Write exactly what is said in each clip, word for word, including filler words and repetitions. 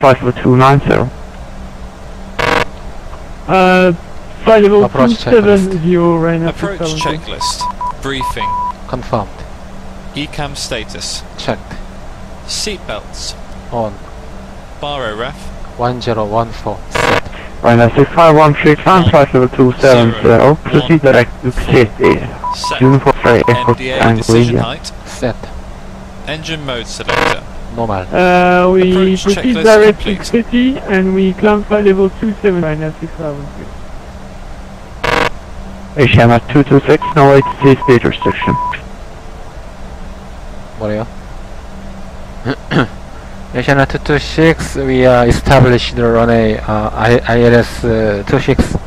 flight level two nine zero. Uh, flight level two Approach seven checklist. zero, Ryanair Approach six seven. checklist. Briefing. Confirmed. E CAM status. Checked. Seatbelts. On. Baro ref. one zero one four. Set. Ryanair six five one three, climb flight level two seven zero. Proceed direct to city. Set. Uniform Freight Airport N D A decision Anglia. height. Set. Engine mode selector. Normal. Uh, we Approach proceed checklist direct to complete. city and we climb flight level two seven, Ryanair six five one three. Asiana two two six, no A T C speed restriction. 뭐래요? Asiana two two six, we uh, established the runway uh, I ILS uh, two six.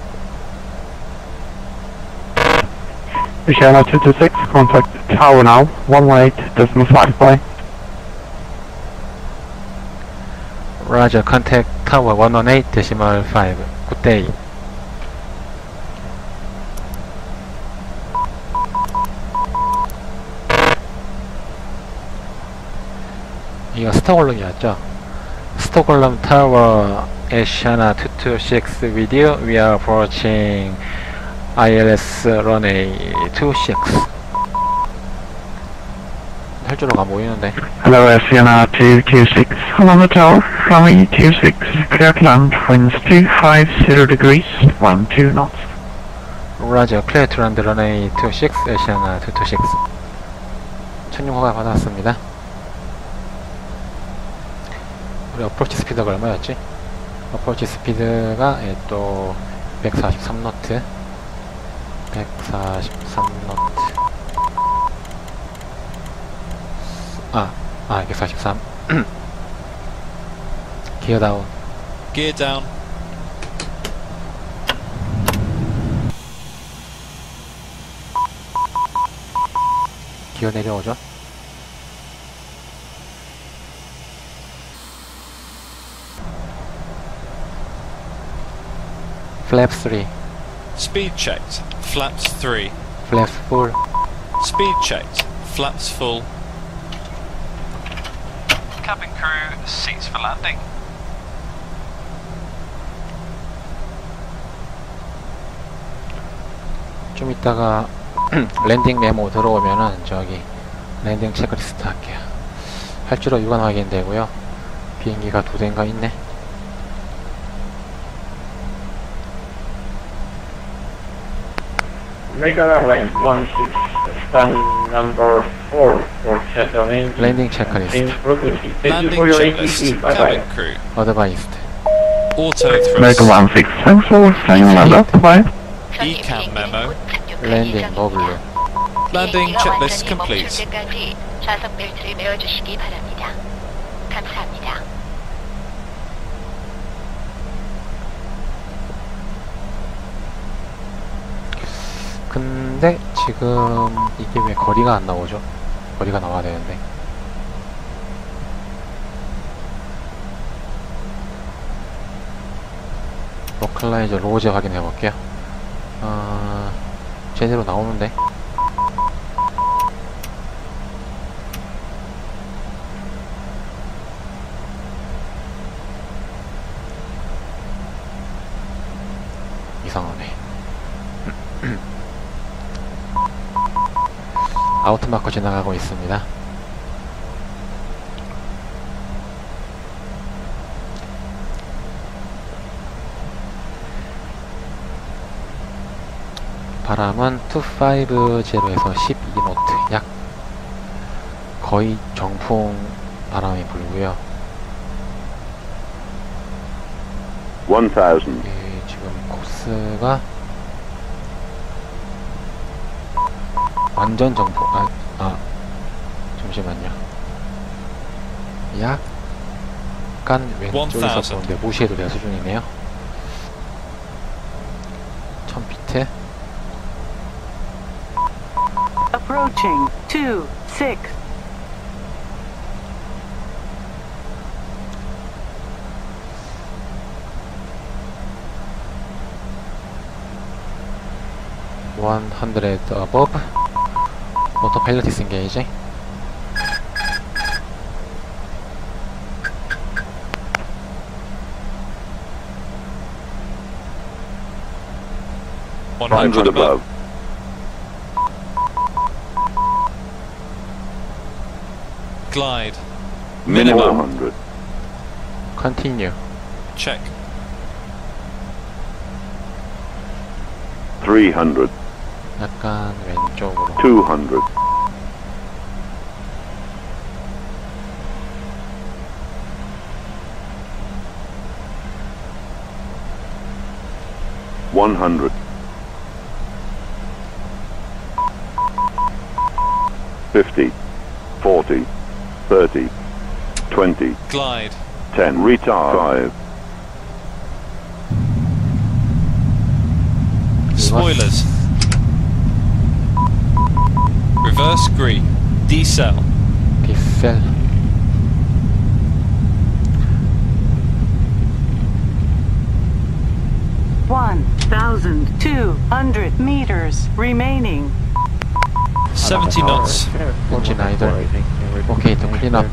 Asiana two two six, contact tower now, one one eight decimal five by. Roger, contact tower one one eight decimal five. Good day. 이거 스톡홀름이었죠? 스톡홀름 타워 Asiana two two six with you. We are approaching 아이엘에스 runway two six. 할 줄로 안 보이는데. Hello Asiana two two six, along the tower, runway two six, clear to land, winds two five zero degrees, one two knots. Roger, clear to land runway two six, Asiana two two six. 천룡 허가 받았습니다. 우리 어프로치 스피드가 얼마였지? 어프로치 스피드가 예, 또 백사십삼 노트. 백사십삼 노트. 아, 아, 백사십삼. 기어 다운. Gear down. 기어 내려오죠. Flap three. Speed checked. Flaps three. Flap four. Speed checked. Flaps full. Cabin crew, seats for landing. 좀 이따가 랜딩 메모 들어오면은 저기 랜딩 체크리스트 할게요. 할 줄로 유관 확인되고요. 비행기가 두 대인가 있네. Regular range one six, stand number four for settling. 랜딩 체크리스트. Thank you Landing for your checklist. A T C, bye Cabin bye. crew. 어드바이스드. Auto Mega thrust. one six, thanks for staying level, bye. E CAM memo. 랜딩 노블루. Landing checklist complete. 좌석 벨트를 메어주시기 바랍니다. 감사합니다. 근데 지금 이게 왜 거리가 안 나오죠? 거리가 나와야 되는데. 로컬라이저 로제 확인해 볼게요. 어, 제대로 나오는데. 이상하네. 아우트마크 지나가고 있습니다. 바람은 이백오십에서 십이 노트, 약 거의 정풍 바람이 불고요. one thousand. 예, 지금 코스가 완전 정풍, 아, 아, 잠시만요. 약간 왼쪽에서 천thousand. 보는데 무시해도 될 수준이네요. 천 피트. Approaching two six. one hundred above. Autopilot is engaging. one five hundred hundred above. Glide. Minimum. Minimum. four hundred. Continue. Check. three hundred. 약간 왼쪽으로. two hundred. one hundred. fifty. forty. thirty. twenty. Glide. ten. Retard. five. Spoilers. Reverse green. Decel. 디셀. one thousand two hundred meters remaining. seventy knots. Engine idle. Okay to clean up.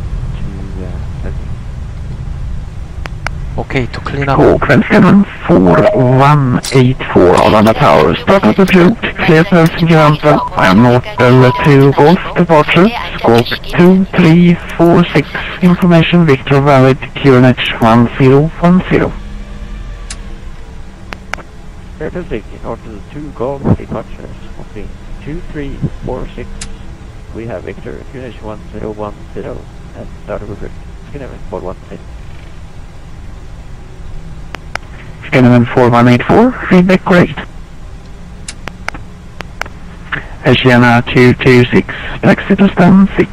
Okay to clean up. Hawk seven four one eight four Arlanda Tower. Start up the route. Clear passenger answer. I am North Bella two Golf departure. Squawk two three four six. Information Victor valid. Q N H one zero one zero. Air Pacific, north of the two Golf departures. Okay, two three four six. We have Victor, Q N H one zero one zero, and start of route. Skinner four one eight. Skinnerman four one eight four, feedback great. Asiana two two six, taxi to stand six.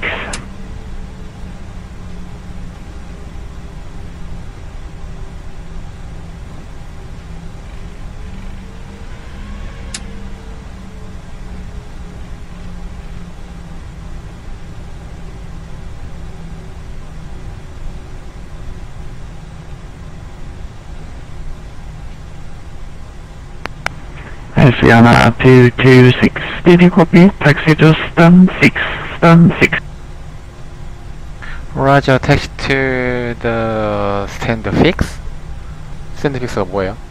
Asiana two two six, did you copy? Taxi to stand six, stand six. Roger, taxi to the stand fix? stand fix가 뭐예요?